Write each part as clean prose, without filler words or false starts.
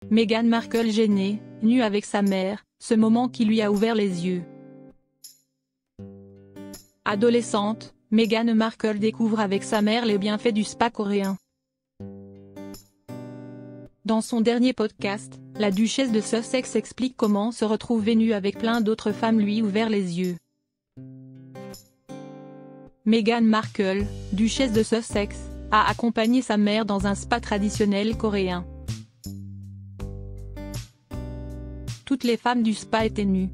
Meghan Markle gênée, nue avec sa mère, ce moment qui lui a ouvert les yeux. Adolescente, Meghan Markle découvre avec sa mère les bienfaits du spa coréen. Dans son dernier podcast, la duchesse de Sussex explique comment se retrouver nue avec plein d'autres femmes lui ouvert les yeux. Meghan Markle, duchesse de Sussex, a accompagné sa mère dans un spa traditionnel coréen. Toutes les femmes du spa étaient nues.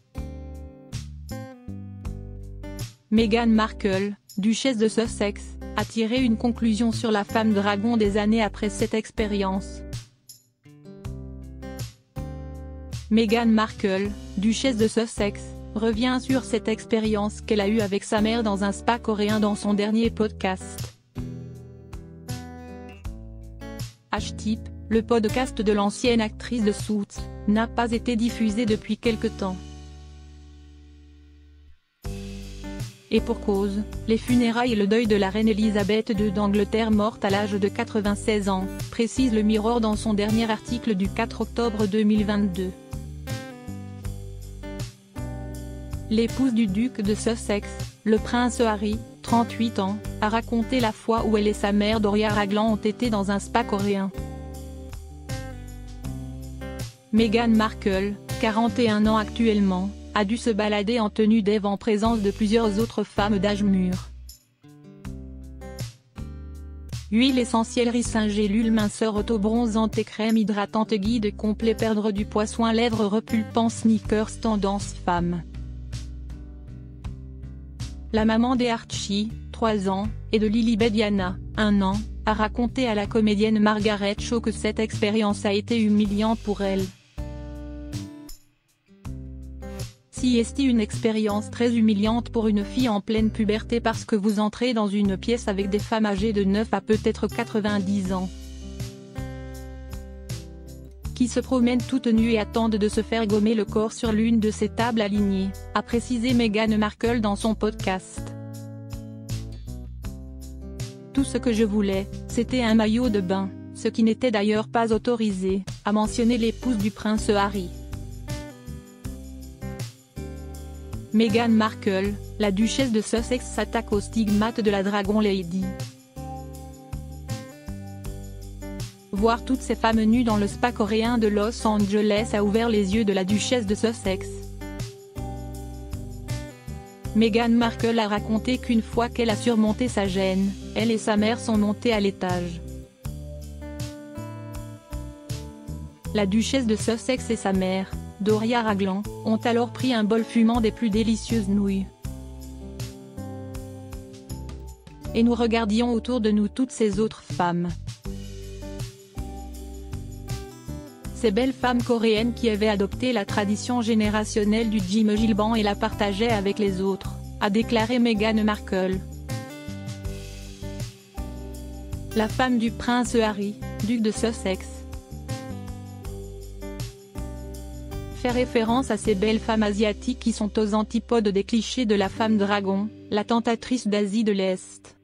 Meghan Markle, duchesse de Sussex, a tiré une conclusion sur la femme dragon des années après cette expérience. Meghan Markle, duchesse de Sussex, revient sur cette expérience qu'elle a eue avec sa mère dans un spa coréen dans son dernier podcast. H-Type, le podcast de l'ancienne actrice de Suits, n'a pas été diffusé depuis quelque temps. Et pour cause, les funérailles et le deuil de la reine Elisabeth II d'Angleterre morte à l'âge de 96 ans, précise le Mirror dans son dernier article du 4 octobre 2022. L'épouse du duc de Sussex, le prince Harry, 38 ans, a raconté la fois où elle et sa mère Doria Ragland ont été dans un spa coréen. Meghan Markle, 41 ans actuellement, a dû se balader en tenue d'Ève en présence de plusieurs autres femmes d'âge mûr. Huile essentielle riz-saint-gélule minceur auto-bronzante et crème hydratante guide complet perdre du poids soin lèvres repulpant sneakers tendance femme. La maman des Archie, 3 ans, et de Lilibet Diana, 1 an, a raconté à la comédienne Margaret Cho que cette expérience a été humiliante pour elle. C'est une expérience très humiliante pour une fille en pleine puberté parce que vous entrez dans une pièce avec des femmes âgées de 9 à peut-être 90 ans. Qui se promènent toutes nues et attendent de se faire gommer le corps sur l'une de ces tables alignées, a précisé Meghan Markle dans son podcast. Tout ce que je voulais, c'était un maillot de bain, ce qui n'était d'ailleurs pas autorisé, a mentionné l'épouse du prince Harry. Meghan Markle, la duchesse de Sussex s'attaque aux stigmates de la Dragon Lady. Voir toutes ces femmes nues dans le spa coréen de Los Angeles a ouvert les yeux de la duchesse de Sussex. Meghan Markle a raconté qu'une fois qu'elle a surmonté sa gêne, elle et sa mère sont montées à l'étage. La duchesse de Sussex et sa mère, Doria Ragland, ont alors pris un bol fumant des plus délicieuses nouilles. Et nous regardions autour de nous toutes ces autres femmes. Ces belles femmes coréennes qui avaient adopté la tradition générationnelle du jjimjilbang et la partageaient avec les autres, a déclaré Meghan Markle. La femme du prince Harry, duc de Sussex, fait référence à ces belles femmes asiatiques qui sont aux antipodes des clichés de la femme dragon, la tentatrice d'Asie de l'Est.